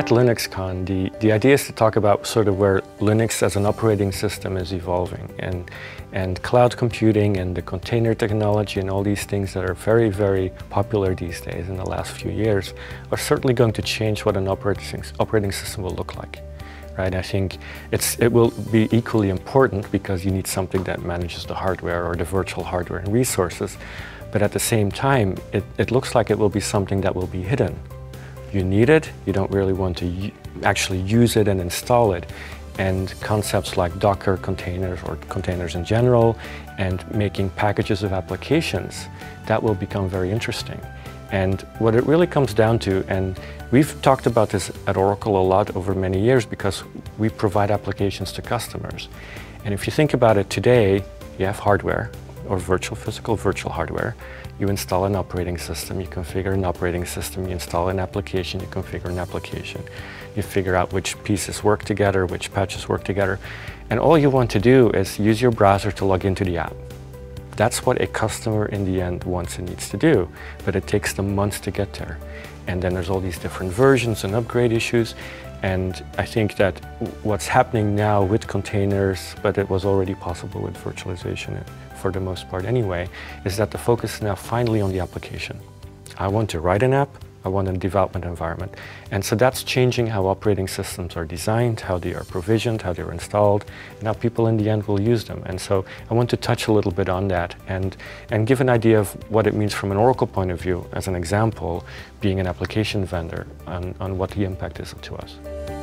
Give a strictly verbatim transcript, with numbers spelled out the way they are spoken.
at LinuxCon, the, the idea is to talk about sort of where Linux as an operating system is evolving, and, and cloud computing and the container technology and all these things that are very, very popular these days in the last few years are certainly going to change what an operating, operating system will look like. Right? I think it's, it will be equally important because you need something that manages the hardware or the virtual hardware and resources, but at the same time, it, it looks like it will be something that will be hidden. You need it, you don't really want to actually use it and install it. And concepts like Docker containers or containers in general and making packages of applications, that will become very interesting. And what it really comes down to, and we've talked about this at Oracle a lot over many years because we provide applications to customers. And if you think about it today, you have hardware, or virtual physical virtual hardware. You install an operating system, you configure an operating system, you install an application, you configure an application. You figure out which pieces work together, which patches work together. And all you want to do is use your browser to log into the app. That's what a customer in the end wants and needs to do, but it takes them months to get there. And then there's all these different versions and upgrade issues. And I think that what's happening now with containers, but it was already possible with virtualization for the most part anyway, is that the focus is now finally on the application. I want to write an app, I want a development environment. And so that's changing how operating systems are designed, how they are provisioned, how they're installed, and how people in the end will use them. And so I want to touch a little bit on that and, and give an idea of what it means from an Oracle point of view, as an example, being an application vendor, on, on what the impact is to us.